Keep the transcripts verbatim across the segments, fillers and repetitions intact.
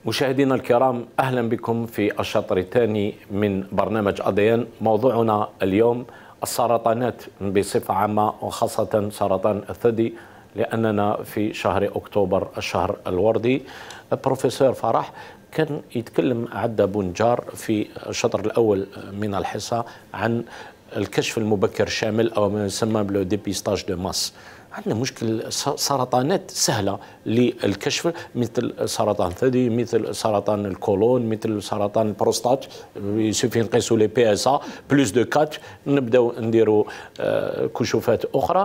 مشاهدينا الكرام، أهلا بكم في الشطر الثاني من برنامج أضيان. موضوعنا اليوم السرطانات بصفة عامة وخاصة سرطان الثدي، لأننا في شهر أكتوبر الشهر الوردي. بروفيسور فرح كان يتكلم عدة بونجار في الشطر الأول من الحصة عن الكشف المبكر الشامل أو ما يسمى بلو ديبيستاج دو ماس. عندنا مشكل سرطانات سهلة للكشف مثل سرطان الثدي، مثل سرطان الكولون، مثل سرطان البروستات. يسوفي نقيسوا لي بي اس ا بلوس دو أربعة، نبداو نديروا كشوفات أخرى.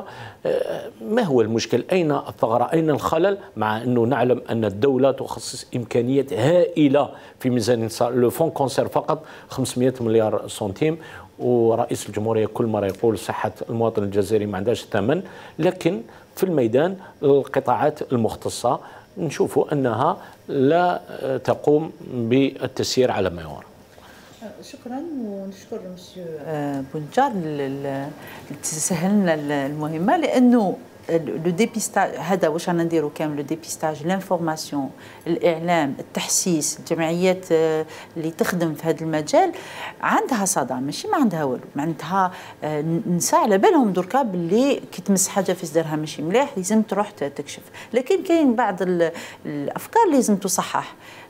ما هو المشكل؟ أين الثغرة؟ أين الخلل؟ مع أنه نعلم أن الدولة تخصص إمكانيات هائلة في ميزانية لو فون كونسير فقط خمسمائة مليار سنتيم، ورئيس الجمهورية كل مرة يقول صحة المواطن الجزائري ما عندهاش ثمن، لكن في الميدان القطاعات المختصة نشوف أنها لا تقوم بالتسيير على ما يرام. شكرا، ونشكر مسيو بونجار اللي تسهل لنا المهمة، لأنه لو ديبيستاج هذا واش رانا نديرو كامل، لو ديبيستاج، لانفورماسيون، الاعلام، التحسيس، الجمعيات اللي تخدم في هذا المجال عندها صدى، ماشي ما عندها والو، معناتها نساء على بالهم دركا باللي كي تمس حاجه في صدرها ماشي مليح لازم تروح تكشف، لكن كاين بعض الافكار اللي لازم تصحح.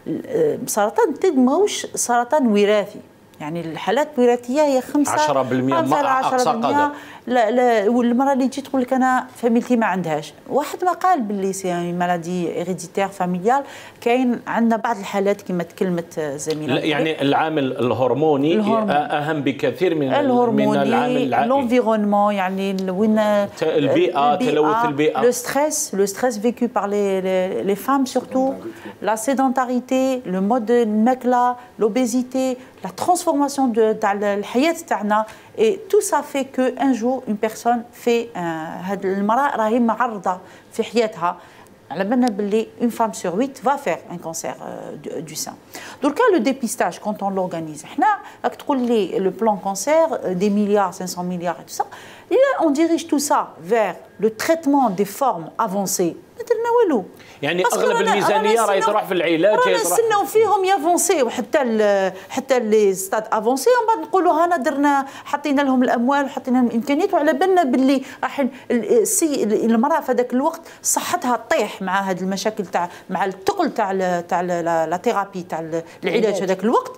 سرطان الثدي ماهوش سرطان وراثي، يعني الحالات الوراثيه هي خمسة عشرة بالمئة مع اقصى قدر. لا لا، والمراه اللي تجي تقول لك انا فاميلتي ما عندهاش، واحد ما قال باللي سي مالادي هيريديتير فاميليال. كاين عندنا بعض الحالات كما تكلمت زميله، يعني العامل الهرموني الهرمون. اهم بكثير من الهرموني، من العامل العائلي، لونفيرونمون، يعني وين البيئه، تلوث البيئه، لو ستريس لو ستريس فيكو بار لي لي فام سورتو، لا سيدونتاريتي، لو مود الماكله، لوبيزيتي، la transformation de تاع الحياه تاعنا. et tout ça fait que un jour une personne fait هاد المراه راهي معرضه في حياتها، على بالنا باللي une femme sur huit va faire un cancer euh, du, du sein. Donc le dépistage quand on l'organise، حنا راك تقول لي le plan cancer des milliards cinq cents milliards et tout ça، et là on dirige tout ça vers le traitement des formes avancées. ما درنا والو، يعني اغلب الميزانيه راهي تروح في العلاج، رانا نستناو فيهم يافونسيو حتى ال حتى لي ستاد افونسي، ومن بعد نقولوا هانا درنا حطينا لهم الاموال وحطينا لهم الامكانيات، وعلى بالنا باللي راح السي المراه في هذاك الوقت صحتها تطيح مع هذه المشاكل تاع مع الثقل تاع تاع لا ثيرابي تاع العلاج هذاك الوقت،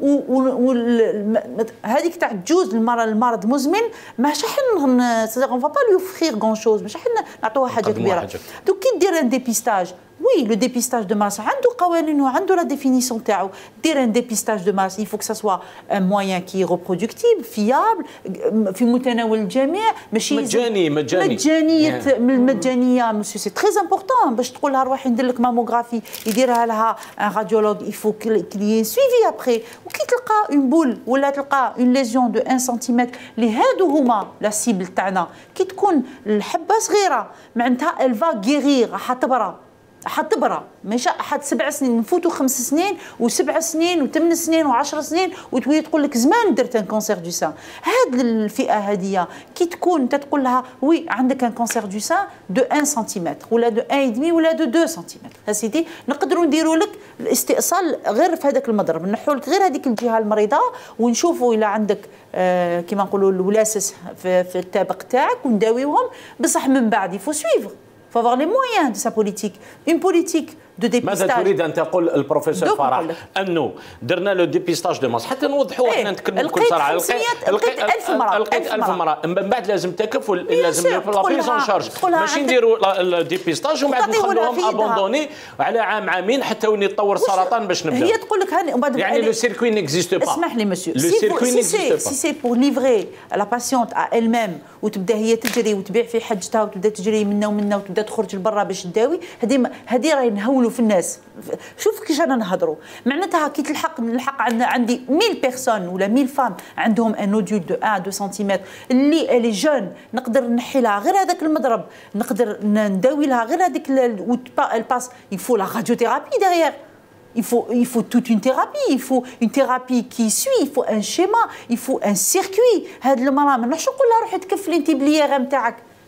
وهذيك تاع تجوز المراه المرض مزمن ماش راح اون فا با لو اوفرير غون شوز، مش راح نعطوها حاجه كبيره. دوك كي دير ان ديبيستاج، oui, le dépistage de masse, عنده قوانين وعنده la définition تاعو. دير un dépistage de masse, il faut que ça soit un moyen qui est reproductible, fiable, في متناول الجميع، ماشي مجاني مجاني مجانية المجانية مسيو سي تري امبورطون. باش تقول لها روحي ندير لك ماموغرافي يديرها لها ان راديولوج، il faut qu'il y ait suivi après. وكي تلقى اون بول ولا تلقى اون ليزيون دو واحد سنتيمتر اللي هادو هما لا سيبل تاعنا، كي تكون الحبه صغيره معناتها الفا غيرير، راح تبرى حتبرى، ماشي حد سبع سنين نفوتوا خمس سنين وسبع سنين وثمان سنين وعشر سنين وتولي تقول لك زمان درت ان كونسير دو سان. هاد الفئه هذه كي تكون انت تقول لها وي عندك ان كونسير دو سان دو واحد سنتيمتر ولا دو واحد دمي ولا دو اثنين سنتيمتر، هاسيدي نقدروا نديروا لك الاستئصال غير في هذاك المضرب، نحوا لك غير هذيك الجهه المريضه ونشوفوا الا عندك آه كما نقولوا الولاسس في, في التابق تاعك ونداويوهم، بصح من بعد يفو سويفر. Il faut avoir les moyens de sa politique. Une politique de dépistage. ماذا تريد أن تقول البروفيسور فرح؟ أنه درنا لو ديبيستاج دو ماس حتى نوضحوا احنا نتكلموا بكل صراحة. لقيت ألف مرة لقيت ألف مرة، من بعد لازم تكف ولازم لا بريز اون شارج، ماشي نديروا الديبيستاج ومن بعد نخلوهم ابوندوني على عام عامين حتى وين يتطور السرطان باش نبدا. هي تقول لك هاني ومن بعد يعني لو سيركوي نيكزيست با. اسمح لي مسيو، لو سيركوي نيكزيست با. سي سي بور ليفري لا باسيونت ا elle même وتبدا هي تجري وتبيع في حاجتها وتبدا تجري منا ومنا وتبدا تخرج لبرا باش تداوي، هذه هذه راهي نهولوا في الناس. شوف كيفاش انا نهضروا، معناتها كي تلحق نلحق عندي مية بيرسون ولا مية فام عندهم ان نودول دو واحد اثنين سنتيمتر اللي لي جون نقدر نحي لها غير هذاك المضرب، نقدر نداوي لها غير هذيك الباس. يفو لا راديوثيرابي ديغيير، il faut il faut toute une thérapie، il faut une thérapie qui suit، il faut un schéma، il faut un circuit. هاد المراه ما نروحش نقول لها روحي تكفلي انت بليير نتاعك،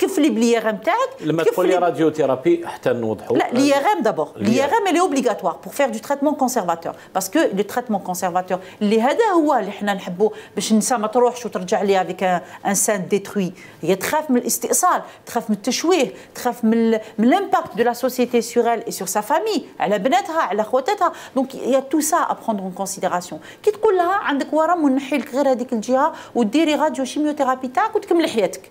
تكفلي بلي غام تاعك. لما تقولي راديو ثيرابي حتى نوضحوا. لا لي غام دابور لي غام اللي اوبليغاتوار بور فير دو تريتمون كونسيرفاتور باسكو لو تريتمون كونسيرفاتور اللي هذا هو اللي حنا نحبوا باش النساء ما تروحش وترجع لي افيك ان سان ديتروي. هي تخاف من الاستئصال، تخاف من التشويه، تخاف من من لامباكت دو لا سوسيتي سور elle et sur sa famille على بناتها على خواتاتها. دونك يا تو سا ا بروندر اون كونسيديراسيون. كي تقول لها عندك ورم ونحي لك غير هذيك الجهه وديري راديو شيميوثيرابي تاعك وتكمل حياتك.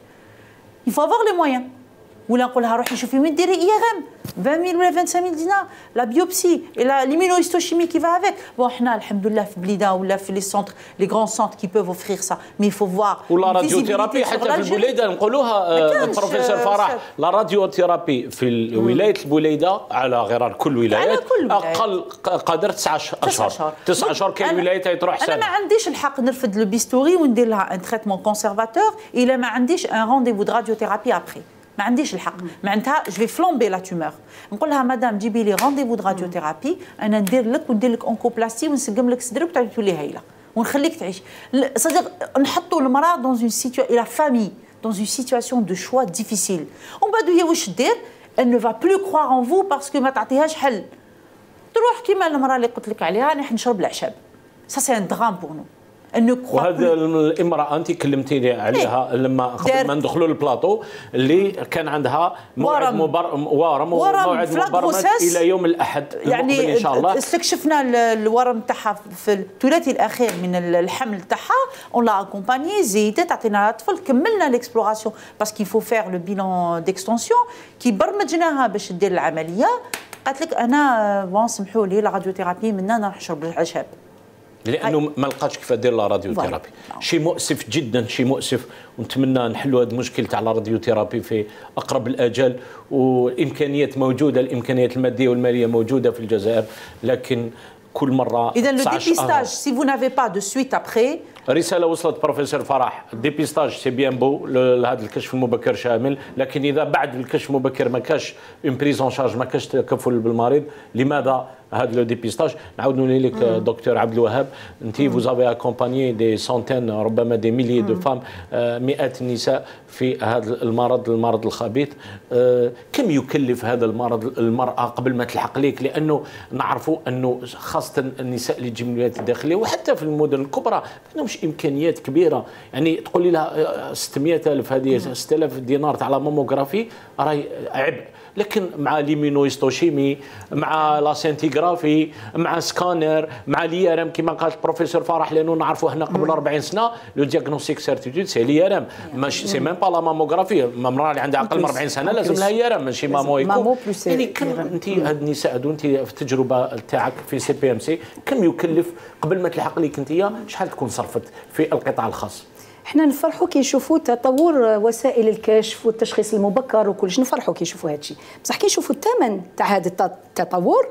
il faut avoir les moyens. ولا نقولها روحي شوفي وين ديري اي غام vingt mille ولا vingt-cinq mille دينار لا بيوبسي et la l'immunohistochimie qui va avec. bon حنا الحمد لله في بليده ولا في لي سونتر لي غران سونتر qui peuvent offrir ça mais il faut voir. ولا راديو ثيرابي حتى في البوليده نقولوها بروفيسور فرح. لا راديو ثيرابي في ولايه البوليده على غرار كل ولايات اقل قدر تسعة اشهر. تسعة اشهر كاين ولايات تروح سنه. انا ما عنديش الحق نرفد لو بيستوري وندير لها ان تريتمون كونسيرفاتور الا ما عنديش ان رونديفو دو راديو ثيرابي ابري. ما عنديش الحق معناتها جو في فلومبي لا تومور. نقول لها مدام جيبي لي رونديفو دو راديو ثيرابي انا ندير لك وندير لك اونكوبلاستي ونسقم لك صدرك وتعاود تولي هايله ونخليك تعيش. صدق نحطوا المراه دون اون سيتواسيون لا فامي دون اون سيتواسيون دو شوا ديفيسيل. ومن بعد هي واش دير؟ elle ne va plus croire en vous باسكو ما تعطيهاش حل. تروح كيما المراه اللي قلت لك عليها انا نشرب العشاب. سا سي ان درام بور نو. وهذا الامراه انت كلمتيني عليها لما قبل ما ندخلوا للبلاطو اللي كان عندها موعد مبر... ورم وموعد مبرمج الى يوم الاحد يعني المقبل ان شاء الله. استكشفنا الورم تاعها في الثلاثي الاخير من الحمل تاعها اون لا اكومباني زيدت تعطينا الطفل كملنا ليكسبلوراسيون باسكو يفو فير لو بيلون ديكستونسيون كي برمجناها باش دير العمليه. قالت لك انا بون سمحوا لي لا راديو ثيرابي منا نروح نشرب العشاب لانه ما لقاتش كيف دير لا راديو ثيرابي. شيء مؤسف جدا، شيء مؤسف، ونتمنى نحلوا هذه المشكل تاع لا راديو ثيرابي في اقرب الاجل. والامكانيات موجوده، الامكانيات الماديه والماليه موجوده في الجزائر، لكن كل مره اذا لو ديبيستاج سي فو نافي با دو سويت ابري. رساله وصلت بروفيسور فرح، الديبيستاج سي بيان بو هذا الكشف المبكر شامل، لكن اذا بعد الكشف المبكر ما كاش اون بريزون شارج، ما كاش تكفل بالمريض، لماذا هذا لو ديبيستاج؟ نعاود نولي لك دكتور عبد الوهاب، انت فوزافي اكومباني دي سونتين ربما دي ميلي دو فام، مئات النساء في هذا المرض، المرض الخبيث. كم يكلف هذا المرض المراه قبل ما تلحق ليك؟ لانه نعرفوا انه خاصه النساء اللي تجي من الولايات الداخليه وحتى في المدن الكبرى ما عندهمش امكانيات كبيره. يعني تقولي لها ستمئة ألف هذه ستة آلاف دينار تاع لا ماموغرافي راهي عبء، لكن مع ليمينوهيستوشيمي، مع لا سنتيغرافي، مع سكانر، مع لي ار ام كما قالت البروفيسور فرح، لانه نعرفوا احنا قبل أربعين سنه لو دياغنوستيك سيرتيتود سي لي ار ام، ماشي سي ميم با لا ماموغرافي. المراه اللي عندها اقل من أربعين سنه لازم لها اي ار ام، ماشي مامو ايكو. يعني كم انت هاد النساء هادو، انت في التجربه تاعك في سي بي ام سي كم يكلف قبل ما تلحق ليك انت؟ شحال تكون صرفت في القطاع الخاص؟ احنا نفرحوا كي يشوفوا تطور وسائل الكشف والتشخيص المبكر وكلش، نفرحوا كي يشوفوا هذا الشيء، بصح كي يشوفوا الثمن تاع هذا التطور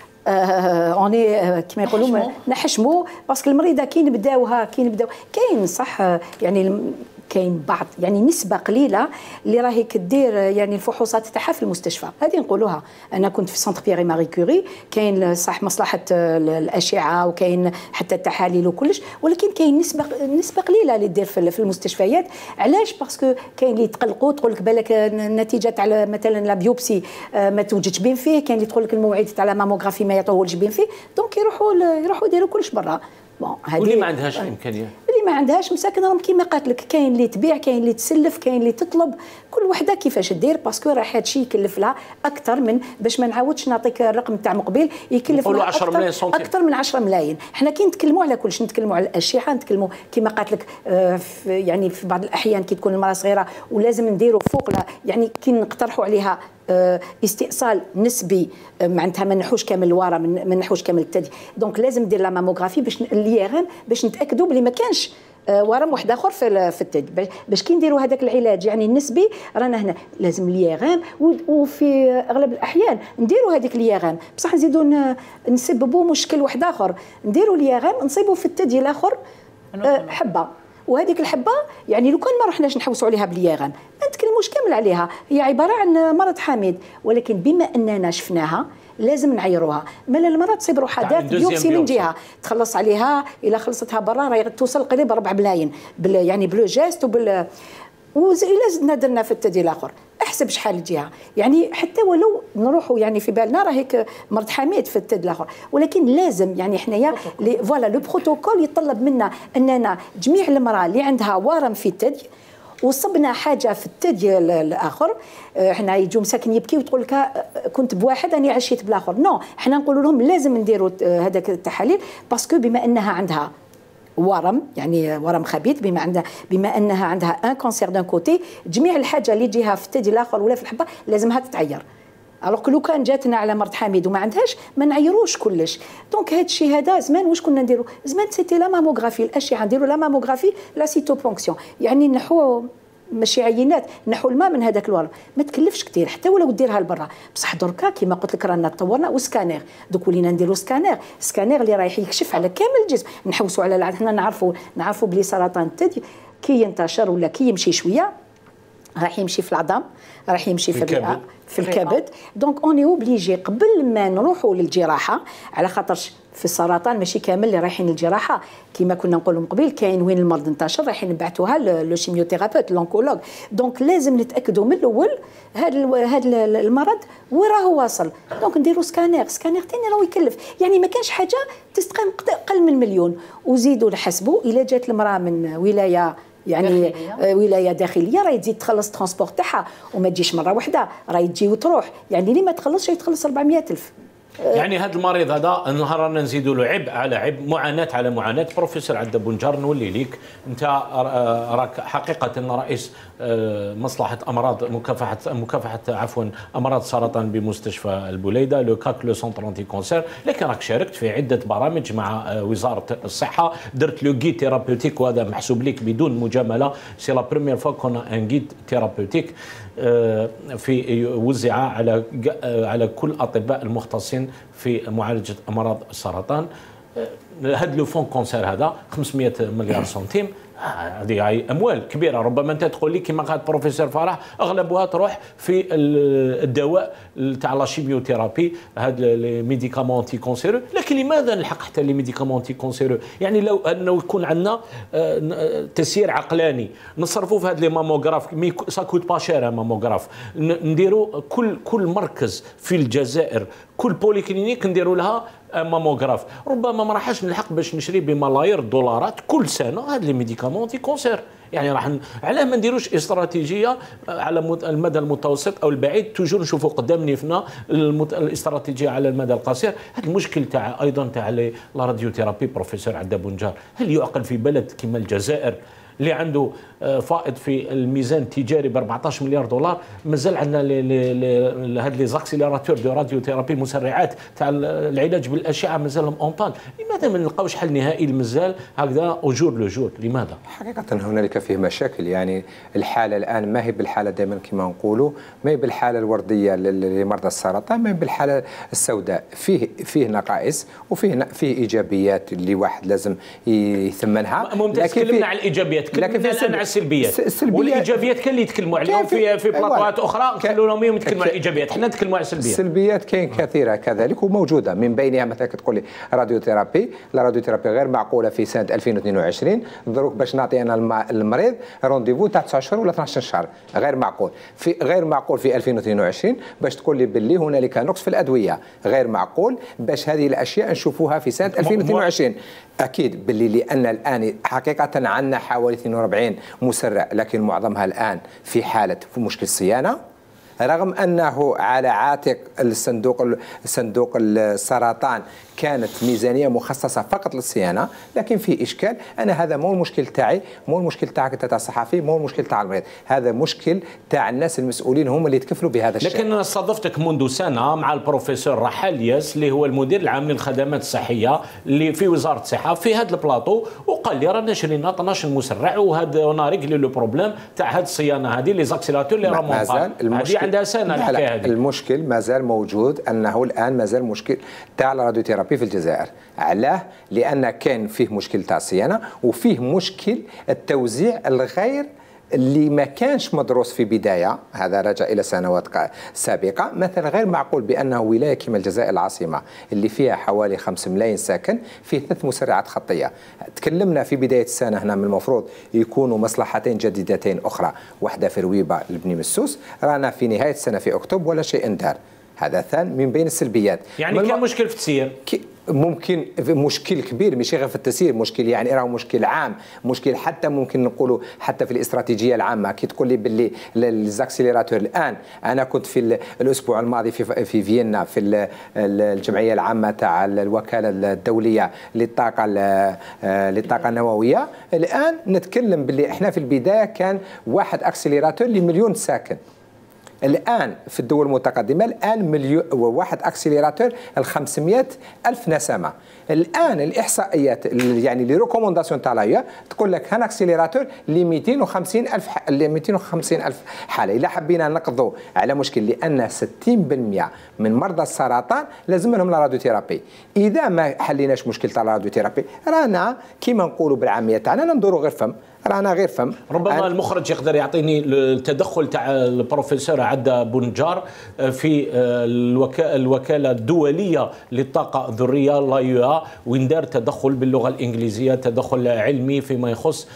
اوني آه كما يقولوا نحشموا، باسكو المريضه كي نبداوها كي نبداو كاين صح يعني كاين بعض يعني نسبه قليله اللي راهي كدير يعني الفحوصات تاعها في المستشفى، هذه نقولوها. انا كنت في سونتر بييري ماري كوري، كاين صح مصلحه الاشعه وكاين حتى التحاليل وكلش، ولكن كاين نسبه نسبه قليله اللي دير في المستشفيات. علاش؟ باسكو كاين اللي يتقلقوا، تقول لك بالك النتيجه تاع مثلا لا بيوبسي ما توجدش بين فيه، كاين اللي تقول لك الموعد تاع لا ماموغرافي ما يعطوهولش بين فيه، دونك يروحوا يروحوا يديروا كلش برا. بون هذه واللي ما عندهاش امكانيه، اللي ما عندهاش مساكن راهم كيما قالت لك، كاين اللي تبيع، كاين اللي تسلف، كاين اللي تطلب، كل وحده كيفاش دير، باسكو راه هذا الشيء يكلف لها اكثر من، باش ما نعاودش نعطيك الرقم تاع مقبل، يكلف لها أكثر, اكثر من عشرة ملايين. حنا كي نتكلموا على كلش، نتكلموا على الاشعه، نتكلموا كيما قالت لك آه يعني في بعض الاحيان كي تكون المراه صغيره ولازم نديروا فوق لها، يعني كي نقترحوا عليها استئصال نسبي، معناتها ما نحوش كامل الورا، ما نحوش كامل الثدي، دونك لازم ندير لا ماموغرافي باش اللي باش نتاكدوا بلي ما كانش ورم واحد اخر في في الثدي، باش كي نديروا هذاك العلاج يعني النسبي رانا هنا لازم ليغام، وفي اغلب الاحيان نديروا هذيك ليغام، بصح نزيدوا نسببوا مشكل واحد اخر، نديروا ليغام نصيبوا في الثدي الاخر حبه، وهذيك الحبه يعني لو كان ما رحناش نحوسوا عليها بالياغام ما نتكلموش كامل عليها، هي عباره عن مرض حميد، ولكن بما اننا شفناها لازم نعيروها. مالا المراه تصيب روحها دارت بيوبسي من جهه تخلص عليها، الا خلصتها برا راهي توصل قريب ربع ملايين يعني بلو جيست وبال وإلا زدنا درنا في الثدي الاخر احسب شحال الجهه، يعني حتى ولو نروحوا يعني في بالنا راه هيك مرض حميد في الثدي الاخر، ولكن لازم يعني حنايا فوالا لو بروتوكول يطلب منا اننا جميع المراه اللي عندها ورم في الثدي وصبنا حاجه في الثدي الاخر، حنا يجوا مساكن يبكي وتقول لك كنت بواحد راني عشيت بالاخر، نو حنا نقولوا لهم لازم نديروا هذاك التحاليل باسكو بما انها عندها ورم يعني ورم خبيث، بما عندها بما انها عندها ان كونسير دان كوتي، جميع الحاجه اللي تجيها في الثدي الاخر ولا في الحبه لازمها تتعير. الوغ لو كان جاتنا على مرض حميد وما عندهاش ما نعيروش كلش. دونك هذا الشيء هذا زمان واش كنا نديروا؟ زمان سيتي لا ماموغرافي، الاشعه نديروا لا ماموغرافي لا سيتوبونكسيون، يعني نحو ماشي عينات نحو الماء من هذاك الورم، ما تكلفش كثير حتى ولو ديرها لبرا، بصح دركا كيما قلت لك رانا تطورنا وسكانير، دوك ولينا نديروا سكانير، سكانير اللي رايح يكشف على كامل الجسم، نحوسوا على حنا نعرفوا نعرفوا بلي سرطان الثدي كي ينتشر ولا كي يمشي شويه راح يمشي في العظام، راح يمشي في الرئه في الكبد، دونك اوني اوبليجي قبل ما نروحوا للجراحه، على خاطرش في السرطان ماشي كامل اللي رايحين للجراحه كما كنا نقولوا من قبل، كاين وين المرض انتشر رايحين نبعثوها لو شيميوثيرابيوت لونكولوج، دونك لازم نتاكدوا من الاول هذا هذا المرض وين راهو واصل، دونك نديروا سكانير، سكانير ثاني راهو يكلف، يعني ما كانش حاجه تستقيم اقل من مليون، وزيدوا نحسبوا الا جات المراه من ولايه يعني داخلية. ولايه داخليه راهي تزيد تخلص ترونسبور تاعها وما تجيش مره واحده، راهي تجي وتروح، يعني اللي ما تخلصش يتخلص أربعمائة ألف. يعني هذا المريض هذا نهار رانا نزيدوا له عبء على عبء، معاناه على معاناه. بروفيسور عدى بونجار نولي ليك، انت راك حقيقه رئيس مصلحه امراض مكافحه مكافحه عفوا امراض السرطان بمستشفى البوليده لو كاك لو سونتر انتي كونسير، لكن راك شاركت في عده برامج مع وزاره الصحه، درت لو جيد ثيرابيوتيك وهذا محسوب لك بدون مجامله، سي لا بروميير فوا كون ان جيد ثيرابيوتيك في وزع على على كل الاطباء المختصين في معالجه امراض السرطان. هذا لو فون كونسير هذا خمسمائة مليار سنتيم، هذه اموال كبيره. ربما انت تقول لي كما قال بروفيسور فرح اغلبها تروح في الدواء تاع لا شيميوثيرابي، هاد لي ميديكامون انتي كونسيرو، لكن لماذا نلحق حتى لي ميديكامون انتي كونسيرو؟ يعني لو انه يكون عندنا تسيير عقلاني نصرفوا في هاد لي ماموغراف، سا كوت با شير ماموغراف، نديروا كل كل مركز في الجزائر كل بوليكلينيك نديروا لها ماموغراف، ربما ما راحش نلحق باش نشري بملايير الدولارات كل سنه هاد لي ميديكامون انتي كونسير. يعني راح علاه ما نديروش استراتيجيه على المدى المتوسط او البعيد، توجور نشوفوا قدام نيفنا الاستراتيجيه على المدى القصير. هذا المشكل تاع ايضا تاع لا راديوثيرابي بروفيسور عدى بونجار، هل يعقل في بلد كما الجزائر اللي عنده فائض في الميزان التجاري ب أربعطاش مليار دولار مازال عندنا هاد لي زاكسيليراتور دو راديوثيرابي، مسرعات تاع العلاج بالاشعه مازالهم اون بان؟ لماذا ما نلقاوش حل نهائي مازال هكذا اوجور لو جور؟ لماذا؟ حقيقه هنالك فيه مشاكل، يعني الحاله الان ما هي بالحاله دائما كما نقولوا، ما هي بالحاله الورديه لمرضى السرطان، ما هي بالحاله السوداء، فيه فيه نقائص وفيه فيه ايجابيات اللي واحد لازم يثمنها. ممتاز، تكلمنا على الايجابيات، تكلمنا الان على السلبيات، والايجابيات كاين اللي يتكلموا عليهم في في بلاطوات اخرى، خلوا لهم يتكلموا على الايجابيات، حنا نتكلموا على السلبيات. السلبيات كاين كثيره كذلك وموجوده، من بينها مثلا كتقول لي راديوثيرابي، لا راديوثيرابي غير معقوله في سنه ألفين واثنين وعشرين، دروك باش نعطي انا المريض رونديفو تاع تسعة اشهر ولا اثنا عشر شهر، غير معقول. في غير معقول في ألفين واثنين وعشرين باش تقول لي باللي هنالك نقص في الادويه، غير معقول باش هذه الاشياء نشوفوها في سنه ألفين واثنين وعشرين. اكيد باللي لان الان حقيقه عندنا حوالي اثنين وأربعين مسرع، لكن معظمها الان في حاله في مشكل صيانه، رغم انه على عاتق الصندوق صندوق السرطان كانت ميزانيه مخصصه فقط للصيانه، لكن في اشكال. انا هذا مو المشكل تاعي، مو المشكل تاعك انت تاع الصحفي، مو المشكل تاع المريض، هذا مشكل تاع الناس المسؤولين هم اللي يتكفلوا بهذا الشيء. لكن انا استضفتك منذ سنه مع البروفيسور رحال ياس اللي هو المدير العام للخدمات الصحيه اللي في وزاره الصحه في هذا البلاطو، وقال لي رانا شرينا اثناش مسرع، وهذا انا ريغلي لو بروبليم تاع هذه الصيانه هذه لي زاكسيلاتور اللي راهم هذه عندها سنه الحكايه هذه. المشكل مازال موجود، انه الان مازال مشكل تاع الراديوثيرابي في الجزائر. علاه؟ لان كان فيه مشكل تاع الصيانه، وفيه مشكل التوزيع الغير اللي ما كانش مدروس في بداية، هذا رجع إلى سنوات سابقة. مثلا غير معقول بأنه ولاية كما الجزائر العاصمة اللي فيها حوالي خمسة ملايين ساكن في ثلاث مسرعات خطية. تكلمنا في بداية السنة هنا من المفروض يكونوا مصلحتين جديدتين أخرى، واحدة في رويبة لبني مسوس، رانا في نهاية السنة في أكتوبر ولا شيء دار. هذا ثاني من بين السلبيات. يعني كان مشكل في التسيير، ممكن مشكل كبير مش غير في التسيير، مشكل يعني راه مشكل عام، مشكل حتى ممكن نقولوا حتى في الاستراتيجيه العامه. كي تقول لي باللي الزاكسيليراتور الان، انا كنت في الاسبوع الماضي في في فيينا في الجمعيه العامه تاع الوكاله الدوليه للطاقه للطاقه النوويه. الان نتكلم باللي احنا في البدايه كان واحد اكسيليراتور لمليون ساكن، الآن في الدول المتقدمة الآن مليون واحد أكسيليراتور ل خمسمائة ألف نسمة. الآن الإحصائيات يعني لي ريكومونداسيون تاع لايا تقول لك هان أكسيليراتور ل مئتين وخمسين ألف ل مئتين وخمسين ألف حالة. إلا حبينا نقضوا على مشكل، لأن ستين بالمئة من مرضى السرطان لازم لهم الراديوثيرابي. إذا ما حليناش مشكل تاع الراديوثيرابي رانا كيما نقولوا بالعامية تاعنا ندوروا غير فم، رانا غير فم. ربما المخرج يقدر يعطيني التدخل تاع البروفيسور عدا بونجار في الوكاله الدوليه للطاقه الذريه لايو وين دار تدخل باللغه الانجليزيه، تدخل علمي فيما يخص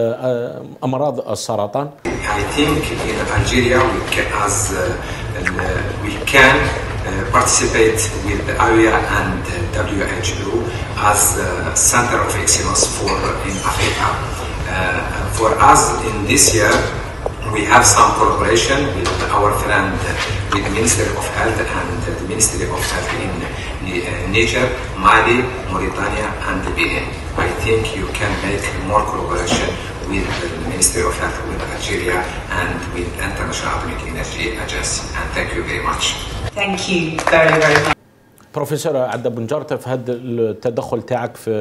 امراض السرطان. I think in Algeria we can, as uh, we can uh, participate with the A U A and W H O as a center of excellence for in Africa. Uh, for us in this year, we have some collaboration with our friend, with the Ministry of Health and the Ministry of Health in Niger, Mali, Mauritania, and Benin. I think you can make more collaboration with the Ministry of Health with Algeria and with International Atomic Energy Agency. And thank you very much. Thank you very, very much. بروفيسور عدا بونجار، في هذا التدخل تاعك في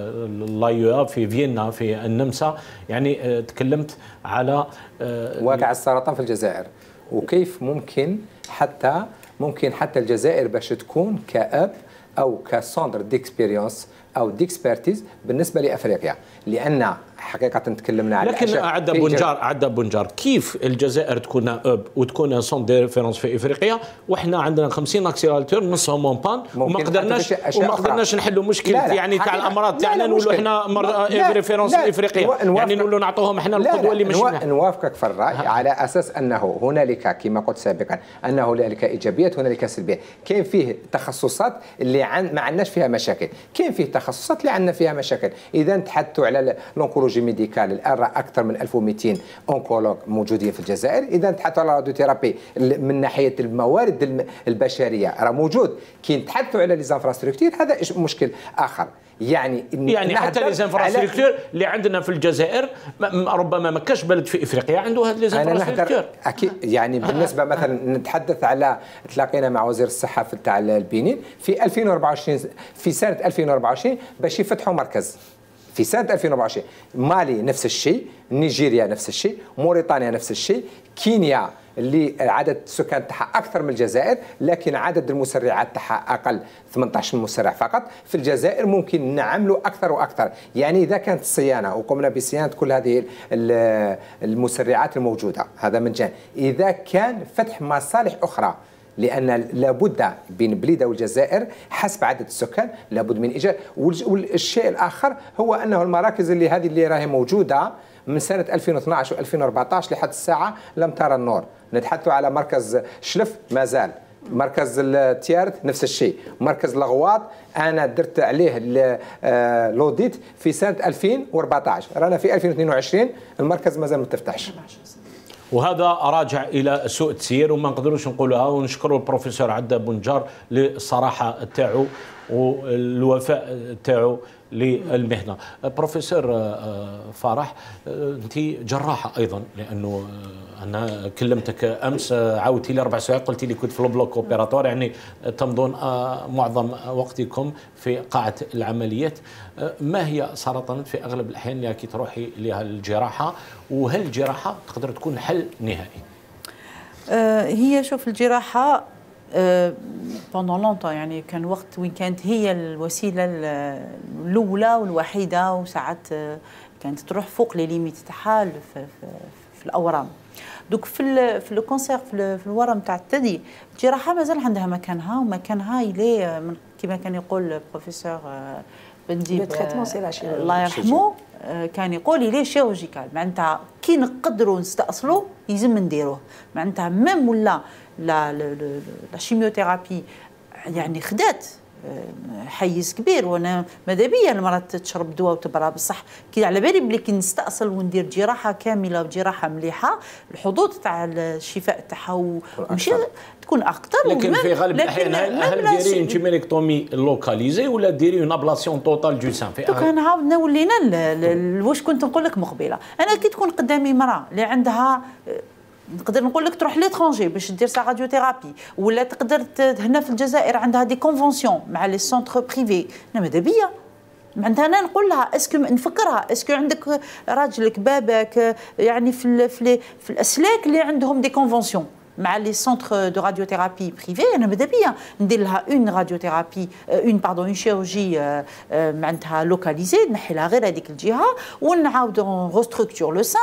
لايو في فيينا في النمسا، يعني تكلمت على واقع السرطان في الجزائر وكيف ممكن حتى ممكن حتى الجزائر باش تكون كأب او كسوندر ديكسبيريونس او ديكسبيرتيز بالنسبه لافريقيا، لان حقيقه تكلمنا على لكن عدا بونجار عدا بونجار كيف الجزائر تكون اب وتكون سون دي ريفيرونس في افريقيا وحنا عندنا خمسين اكسيلاتور نصهم اون بان وما قدرناش وما قدرناش نحلوا مشكل لا لا يعني تاع الامراض تاعنا، نقولوا احنا ريفيرونس افريقيا، يعني نقولوا نعطوهم احنا القدوه اللي مش نوافقك في الراي على اساس انه هنالك كما قلت سابقا انه هنالك ايجابيات هنالك سلبيات. كاين فيه تخصصات اللي عن ما عندناش فيها مشاكل، كاين فيه تخصصات اللي عندنا فيها مشاكل. اذا تحدثوا على الأونكولوجي ميديكال الان راه اكثر من ألف ومئتين اونكولوج موجودين في الجزائر. اذا تحدثوا على الراديوثيرابي من ناحيه الموارد البشريه راه موجود. كي نتحدثوا على لي زانفراستركتور هذا مشكل اخر. يعني يعني حتى لي زانفراستركتور اللي عندنا في الجزائر ربما ما كاش بلد في افريقيا عنده هذه لي زانفراستركتور. اكيد يعني بالنسبه مثلا نتحدث على تلاقينا مع وزير الصحه تاع البنين في ألفين وأربعة وعشرين في سنه ألفين وأربعة وعشرين باش يفتحوا مركز في سنه ألفين وأربعة وعشرين. مالي نفس الشيء، نيجيريا نفس الشيء، موريتانيا نفس الشيء، كينيا اللي عدد السكان تاعها اكثر من الجزائر لكن عدد المسرعات تاعها اقل، ثمانية عشر مسرع فقط. في الجزائر ممكن نعملوا اكثر واكثر. يعني اذا كانت الصيانه وقمنا بصيانه كل هذه المسرعات الموجوده هذا من جانب، اذا كان فتح مصالح اخرى، لان لابد بين بليده والجزائر حسب عدد السكان لابد من ايجاد. والشيء الاخر هو انه المراكز اللي هذه اللي راهي موجوده من سنه ألفين واثناش وألفين وأربعطاش لحد الساعه لم ترى النور. نتحدثوا على مركز شلف مازال، مركز التيارت نفس الشيء، مركز الغواط انا درت عليه لوديت في سنه ألفين وأربعطاش، رانا في ألفين واثنين وعشرين المركز مازال ما تفتحش. وهذا راجع الى سوء التسيير وما نقدروش نقولها. ونشكروا البروفيسور عدا بونجار للصراحه تاعو والوفاء تاعو للمهنه. بروفيسور فرح، انت جراحه ايضا، لانه انا كلمتك امس عاودتي لي اربع ساعات قلتي لي كنت في البلوك اوبيراتور، يعني تمضون معظم وقتكم في قاعه العمليات. ما هي سرطانات في اغلب الاحيان اللي كي تروحي لها الجراحه، وهل الجراحه تقدر تكون حل نهائي؟ هي شوف الجراحه بوندون لونتون يعني كان وقت وين كانت هي الوسيله الاولى والوحيده، وساعات كانت تروح فوق لي ليميت تاعها في في الاورام. دوك في ال في الكونسير في, في الورم تاع الثدي الجراحه مازال عندها مكانها ومكانها يلي من كما كان يقول البروفيسور بنديب الله يرحمه كان يقول لي شيروجيكال معناتها كي نقدروا نستأصلوا يلزم نديروه معناتها ميم ولا لا لا شيميوثيرابي يعني خدات حيز كبير وانا ماذا بيا المراه تشرب دواء وتبرى بصح كي على بالي بلي كي نستأصل وندير جراحه كامله وجراحه مليحه الحظوظ تاع الشفاء تاعها ومشي تكون اكثر. لكن في غالب الاحيان هل ديري انت مينيكتومي لوكاليزي ولا ديري اون ابلاسيون توتال دو سان؟ دوك نعاود ولينا واش كنت نقول لك مقبله انا كي تكون قدامي مراه اللي عندها نقدر نقول لك تروح ليترونجي باش دير سا راديوثيرابي ولا تقدر هنا في الجزائر عندها دي كونفونسيون مع لي سونتر بريفي ماذا بيا معناتها انا نقول لها اسكو نفكرها اسكو عندك راجلك باباك يعني في في, في الاسلاك اللي عندهم دي كونفونسيون مع لي سونتر دو راديوثيرابي بريفي انا ماذا بيا ندير لها اون راديوثيرابي اون باردون اون شيروجي معناتها لوكاليزي نحي لها غير هذيك الجهه ونعاودو ريستركتور لو سان.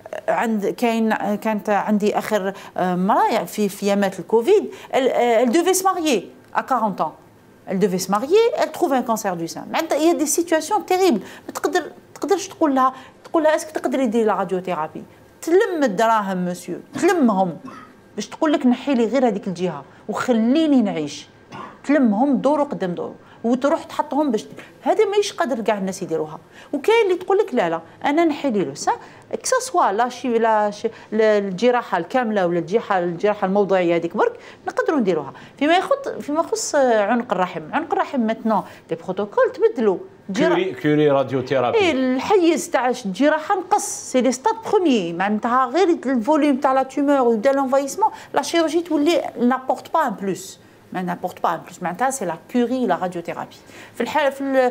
عند كاين كانت عندي اخر مراه في في ايامات الكوفيد elle devait se marier à quarante ans elle devait se marier elle trouve un cancer du sein معناتها هي دي سيتواسيون تيريبل ما تقدر تقدرش تقول لها تقول لها اسك تقدري ديري لا راديوثيرابي تلم الدراهم مسيو تلمهم باش تقول لك نحي لي غير هذيك الجهه وخليني نعيش تلمهم دوروا قدام دوروا وتروح تحطهم باش هذا ماهيش قادر كاع الناس يديروها. وكاين اللي تقول لك لا لا انا نحي لي لو سا كسوا لا شي لا الجراحه الكامله ولا الجراحه الجراحه الموضعيه هذيك برك نقدروا نديروها. فيما يخص فيما يخص عنق الرحم عنق الرحم ماتنون لي بروتوكول تبدلوا كوري كوري راديوثيرابي اي الحيز تاع الجراحه نقص سي لي ستاد بروميي معناتها غير الفوليوم تاع لا تومور ويبدا لونفايسمون لا شيروجي تولي نابورت با ان بلوس ما نابورت با ان بلوس معناتها سي لا كوري لا راديوثيرابي. في الحاله في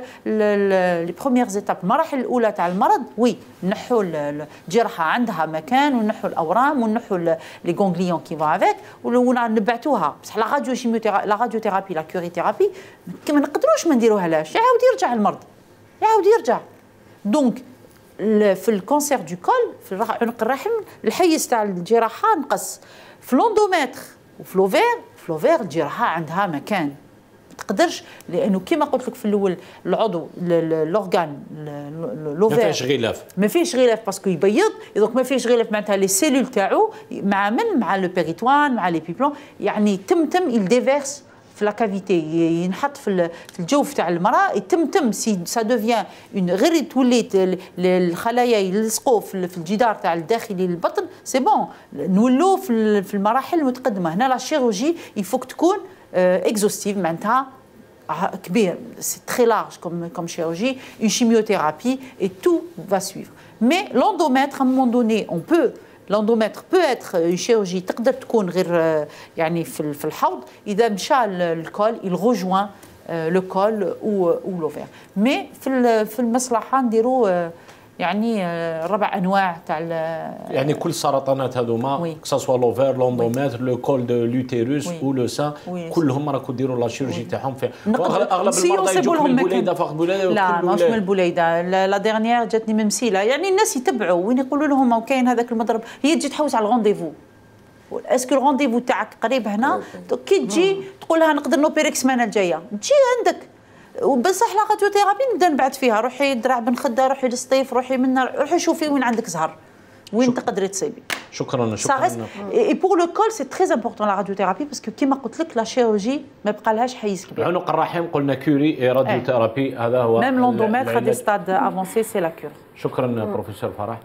لي بروميير زيتاب المراحل الاولى تاع المرض وي نحوا الجراحه عندها مكان ونحوا الاورام ونحوا لي غونغليون كي فا افيك ونبعتوها بصح لا راديو شيميوثيرابي لا راديوثيرابي لا كوري ثيرابي ما نقدروش ما نديروهالاش يعاود يرجع المرض يعاود يرجع. دونك في الكونسير دو كول في عنق الرحم الحيز تاع الجراحه نقص في لوندومتر وفي لوفير في لوفير الجراحه عندها مكان ما تقدرش لانه كما قلت لك في الاول العضو الاورغان لوفير ما فيش غلاف ما فيش غلاف باسكو يبيض دونك ما فيش غلاف معناتها لي سيلول تاعو مع من مع لو بيريتوان مع لي بيبلون يعني تمتم يل ديفيرس في لا كافيتي ينحط في الجوف تاع المراه يتمتم سي سا دوفيان اون غير تولي الخلايا يلصقوا في الجدار تاع الداخلي للبطن سي بون نولوا في المراحل المتقدمه. هنا لا شيروجي يفوك تكون اكزوستيف معناتها كبير سي تري لارج كوم كوم شيروجي اون شيميوثيرابي اي تو فا سويفر مي لوندومتر ا مون دوني اون بو لوندومتر بو اتر اون شيروجي تقدر تكون غير يعني في في الحوض اذا مشى الكول il rejoint لو كول او او لوفير مي في في المصلحه نديروا يعني ربع انواع تاع يعني كل السرطانات هذوما كسوا لوفير لوندومتر لو كول دو لوتيروس او لو سان كلهم راكو ديروا لا شيروجي تاعهم في اغلب المرضى يجوك من البوليده فقط بوليده لا ماهوش من البوليده لا ديرنيير جاتني ممثله يعني الناس يتبعوا وين يقولوا لهم وكاين هذاك المضرب هي تجي تحوس على الغونديفو اسكو الغونديفو تاعك قريب هنا كي تجي تقول لها نقدر نوبيريك السمانه الجايه تجي عندك وبصح لا راديوثيرابي نبدا نبعث فيها روحي دراع بن خده روحي للصيف روحي منا روحي شوفي وين عندك زهر وين تقدري تصيبي. شكرا شكرا. اي بور لو كول سي تري امبورطون لا راديوثيرابي باسكو كيما قلت لك لا شيروجي ما بقى لهاش حيز كبير. عنق الرحم قلنا كوري راديوثيرابي هذا هو ميم لوندومتر دي ستاد افونسي سي لا كور. شكرا بروفيسور فرح.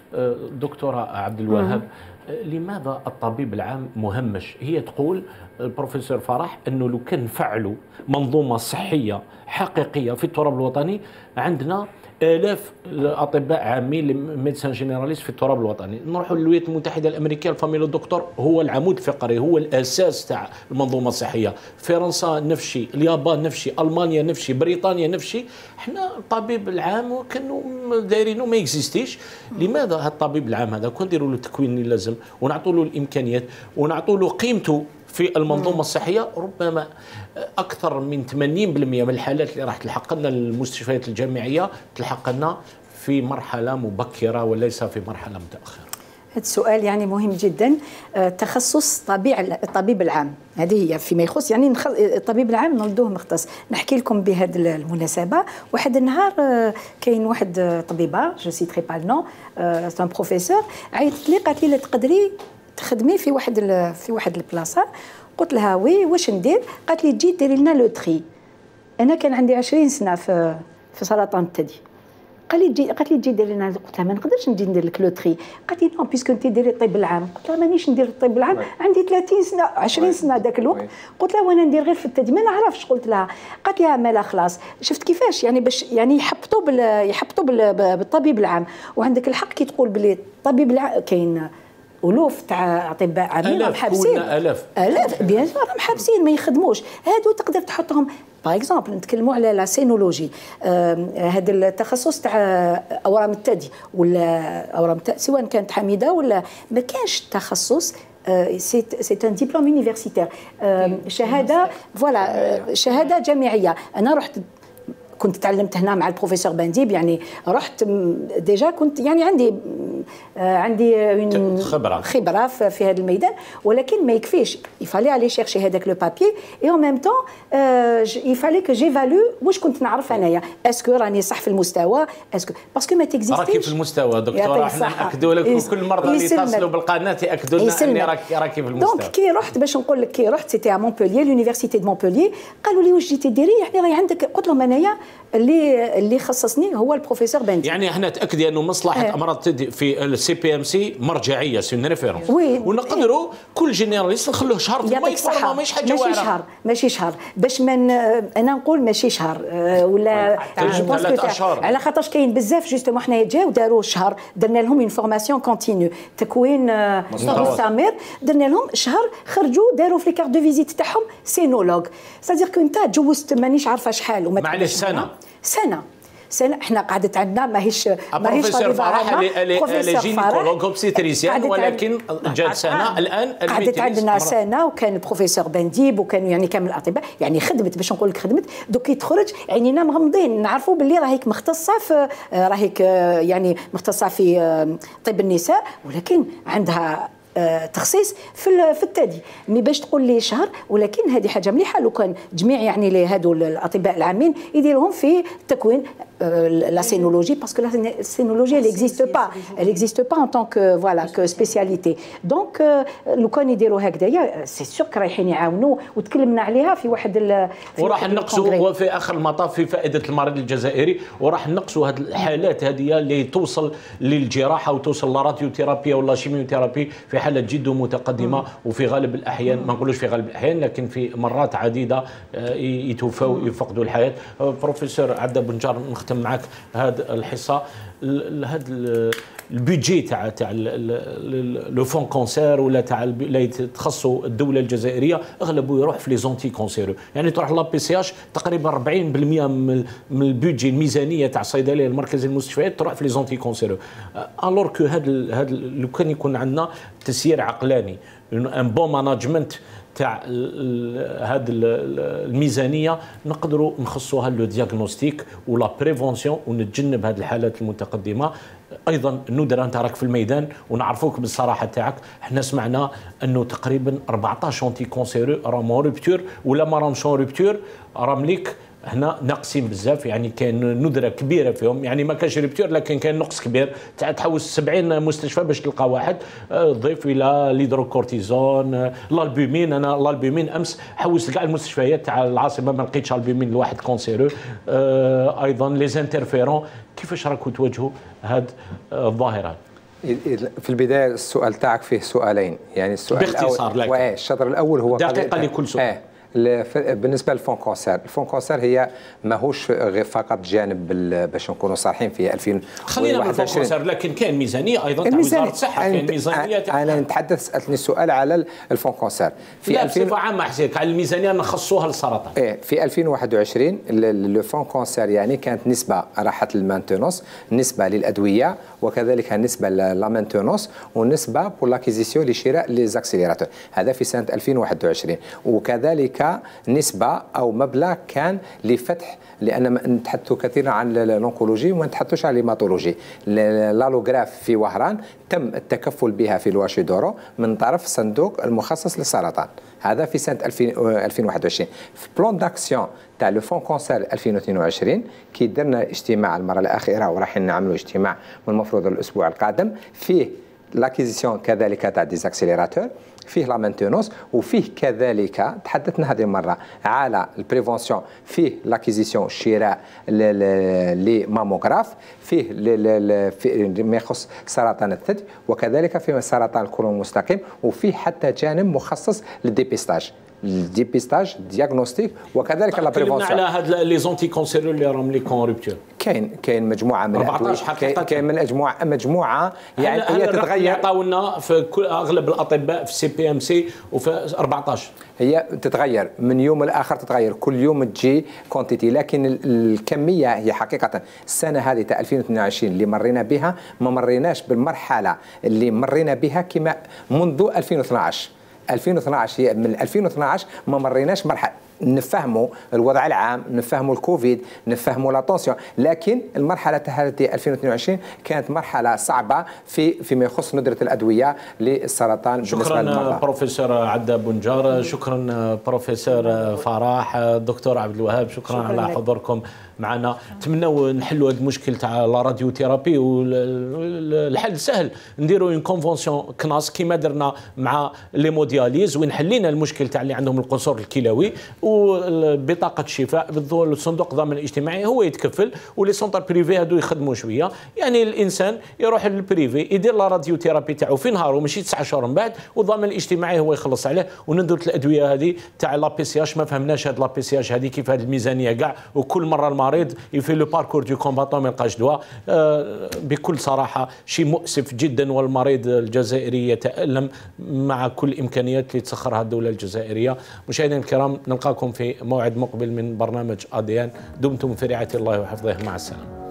دكتوره عبد الوهاب لماذا الطبيب العام مهمش؟ هي تقول البروفيسور فرح انه لو كان نفعلوا منظومه صحيه حقيقيه في التراب الوطني عندنا آلاف الاطباء عامين ميدسان جينيراليست في التراب الوطني. نروحوا للولايات المتحده الامريكيه الفاميلو دكتور هو العمود الفقري هو الاساس تاع المنظومه الصحيه. فرنسا نفس الشيء، اليابان نفس الشيء، المانيا نفس الشيء، بريطانيا نفس الشيء. احنا الطبيب العام كانوا دايرينه ما اكزيستيش. لماذا هذا الطبيب العام هذا كون نديروا له التكوين اللي لازم ونعطوا له الامكانيات ونعطوا له قيمته في المنظومه الصحيه؟ ربما اكثر من ثمانين بالمئة من الحالات اللي راح تلحق لنا المستشفيات الجامعيه تلحق لنا في مرحله مبكره وليس في مرحله متاخره. هذا السؤال يعني مهم جدا. تخصص طبيب الطبيب العام، هذه هي فيما يخص يعني نخ... الطبيب العام نولدوه مختص. نحكي لكم بهذه المناسبه، واحد النهار كاين واحد طبيبه جو سيتري با النون سان بروفيسور عيطت لي قالت لي تقدري تخدمي في واحد ال... في واحد البلاصه. قلت لها وي واش ندير؟ قالت لي تجي ديري لنا لو تري. انا كان عندي عشرين سنه في في سرطان الثدي. قال لي تجي قالت لي تجي ديري لنا. قلت لها ما نقدرش نجي ندير لك لو تري. قالت لي نو بيسكو انت ديري الطب العام. قلت لها مانيش ندير الطب العام، عندي ثلاثين سنه عشرين سنه ذاك الوقت. قلت لها وانا ندير غير في الثدي ما نعرفش. قلت لها قالت لي مالا خلاص. شفت كيفاش يعني باش يعني يحبطوا بال يحبطوا بالطبيب العام. وعندك الحق كي تقول بلي الطبيب العام كاين ألوف تاع أطباء عامين راهم حابسين، آلاف آلاف بيان سور راهم حابسين ما يخدموش. هادو تقدر تحطهم باغ اكزومبل نتكلموا على لا سينولوجي، هذا التخصص تاع أورام الثدي ولا أورام سواء كانت حميدة ولا ما كانش تخصص. سي سي ان ديبلوم يونيفرسيتير، شهادة فوالا شهادة جامعية. أنا رحت كنت تعلمت هنا مع البروفيسور بنديب، يعني رحت ديجا كنت يعني عندي عندي خبره خبره في هذا الميدان، ولكن ما يكفيش. يفالي علي شيرشي هذاك لو بابي اي اون ميم طون يفالي كو جيفالو واش كنت نعرف انايا اسكو راني صح في المستوى، اسكو باسكو ما تيكزيستيش. راكي في المستوى دكتوره، احنا ناكدوا لك وكل المرضى اللي يتصلوا بالقناه ياكدوا لنا اني راكي راكي في المستوى. دونك كي رحت باش نقول لك كي رحت سيتي ا مونبوليي لونيفرسيتي دو مونبوليي، قالوا لي واش جيتي ديري يعني راهي عندك. قلت لهم انايا اللي اللي خصصني هو البروفيسور بندي. يعني احنا تاكدي انه مصلحه اه. امراض الثدي في السي بي ام سي مرجعيه سي اون ريفيرونس، ونقدروا كل جينيراليست نخلوه شهر ثم يتفرغ. ماشي حاجه واعره، ماشي شهر ماشي شهر باش من انا نقول ماشي شهر ولا على خاطرش كاين بزاف جوستومون حنا جاو داروا شهر، درنا لهم اون فورماسيون كونتينيو تكوين مستمر، درنا لهم شهر خرجوا داروا في الكارت دو فيزيت تاعهم سينولوج. سادير كو انت تجوزت مانيش عارفه شحال وما معليش سنه سنه سنة احنا قعدت عندنا ماهيش ماهيش بروفيسور فرح اللي جينيكولوج اوبستيتريسيان، ولكن جات سنه الان قعدت عندنا سنه وكان البروفيسور بنديب وكانوا يعني كامل الاطباء يعني خدمت باش نقول لك خدمت. دوك كي تخرج عينينا مغمضين نعرفوا باللي راهيك مختصه في راهيك يعني مختصه في طب النساء، ولكن عندها تخصيص في في الثدي. مي باش تقول لي شهر، ولكن هذه حاجه مليحه لو كان جميع يعني لهادو الاطباء العامين يديرهم في تكوين لا سينولوجي، باسكو لا سينولوجي elle n'existe pas elle n'existe pas en tant que voilà que spécialité. دونك لو كان يديروا هكذايا سي سور رايحين يعاونوا وتكلمنا عليها في واحد وراح نقصوا. وفي اخر المطاف في فائده المريض الجزائري، وراح نقصوا هذه الحالات هذه اللي توصل للجراحه وتوصل للراديوثيرابيا ولا شيميوثيرابي في حالات جد متقدمه، وفي غالب الاحيان ما نقولوش في غالب الاحيان لكن في مرات عديده يتوفوا يفقدوا الحياه. بروفيسور عبده بنجار نختم معك هذا الحصه. هذا البيدجي تاع تاع لو فون كونسير ولا تاع اللي تخصوا الدوله الجزائريه اغلبه يروح في لي زونتي كونسيرو، يعني تروح لا بي سي اش تقريبا أربعين بالمئة من البيدجي الميزانيه تاع الصيدليه المركزيه المستشفيات تروح في لي زونتي كونسيرو. الور كو هذا هذا لو كان يكون عندنا تسيير عقلاني ان بون ماناجمنت تاع هذه الميزانيه نقدروا نخصوها لو دياغنوستيك ولا بريفونسيون ونتجنب هذه الحالات المتقدمه. ايضا الندره انت راك في الميدان ونعرفوك بالصراحه تاعك، احنا سمعنا انه تقريبا أربعطاش اونتي كونسيرو راهم رupture ولا ما راهمش رupture، راهم ليك هنا ناقصين بزاف، يعني كاين ندره كبيره فيهم، يعني ما كانش ريبتور لكن كان نقص كبير تاع تحوس سبعين مستشفى باش تلقى واحد. ضيف الى الهيدروكورتيزون الالبومين. انا الالبومين امس حوست كاع المستشفيات تاع العاصمه ما لقيتش البومين لواحد كونسيرو. ايضا لي زانترفيرون. كيفاش راكم تواجهوا هاد الظاهره؟ في البدايه السؤال تاعك فيه سؤالين، يعني السؤال باختصار الاول الشطر الاول هو دقيقه لكل سؤال. آه. بالنسبه للفون كونسير، الفون كونسير هي ماهوش غير فقط جانب باش نكونوا صالحين في ألفين وواحد وعشرين خلينا نقول كونسير، لكن كاين ميزانيه ايضا تاع وزاره الصحه، كاين ميزانيه انا نتحدث سالتني السؤال على الفون كونسير في بصفه عامه حسيت على الميزانيه نخصوها للسرطان. ايه في ألفين وواحد وعشرين لو فون كونسير يعني كانت نسبه راحت للمانتونونس، نسبه للادويه، وكذلك نسبه لا مانتونونس، ونسبه بور لاكيزيسيون لشراء لي زاكسيليراتور، هذا في سنه ألفين وواحد وعشرين. وكذلك كنسبة أو مبلغ كان لفتح، لأن نتحدث كثيرا عن الأونكولوجي وما نتحدثش عن الهيماتولوجي. لالوغراف في وهران تم التكفل بها في الواشيدورو من طرف الصندوق المخصص للسرطان، هذا في سنة ألفين وواحد وعشرين. في بلان داكسيون تاع لو فون كونسير ألفين واثنين وعشرين كي درنا اجتماع المرة الأخيرة وراح نعملوا اجتماع من المفروض الأسبوع القادم، فيه لاكيزيسيون كذلك تاع ديزاكسيليراتور، فيه لا مانتونونس، وفيه كذلك تحدثنا هذه المره على البريفونسيون، فيه لاكيزيسيون شراء لي ماموغراف، فيه ما يخص سرطان الثدي، وكذلك فيه سرطان الكولون المستقيم، وفيه حتى جانب مخصص للديبيستاج الديبيستاج دياغنوستيك، وكذلك لا بريفونسيون. على هاد لي زونتي كونسيرو اللي راهم لي كون روبتور كاين كاين مجموعه من الادويه، كاين من مجموعه مجموعه يعني هي تتغير. يعطاونا في كل اغلب الاطباء في سي بي ام سي وفي أربعطاش هي تتغير من يوم لاخر، تتغير كل يوم تجي كونتيتي، لكن الكميه هي حقيقه السنه هذه تاع ألفين واثنين وعشرين اللي مرينا بها ما مريناش بالمرحله اللي مرينا بها كما منذ ألفين واثناش. ألفين واثناش هي من ألفين واثناش ما مريناش مرحله نفهموا الوضع العام، نفهموا الكوفيد، نفهموا لا طونسيون، لكن المرحله هذه ألفين واثنين وعشرين كانت مرحله صعبه في فيما يخص ندره الادويه للسرطان. شكرا بروفيسور عدا بنجار، شكرا بروفيسور فرح، دكتور عبد الوهاب، شكرا, شكرا على حضوركم معنا. نتمنوا نحلوا هذا المشكل تاع لا راديو ثيرابي، والحل سهل، نديروا اون كونفونسيون كناس كيما درنا مع لي مودياليز، وين حلينا المشكل تاع اللي عندهم القصور الكلوي، وبطاقه الشفاء الصندوق الضمان الاجتماعي هو يتكفل، ولي سونتر بريفي هادو يخدموا شويه. يعني الانسان يروح للبريفي يدير لا راديو ثيرابي تاعو في نهار وماشي تسعة شهور من بعد، والضمان الاجتماعي هو يخلص عليه. وندرة الادويه هذه تاع لا بي سي اش ما فهمناش هاد لا بي سي اش هذه كيف هذه الميزانيه كاع، وكل مره المريض يفي لو باركور دو كومباتون ما يلقاش دواء. آه بكل صراحه شيء مؤسف جدا، والمريض الجزائري يتالم مع كل الامكانيات اللي تسخرها الدوله الجزائريه. مشاهدينا الكرام، نلقاكم في موعد مقبل من برنامج أديان. دمتم في رعاية الله وحفظه، مع السلامة.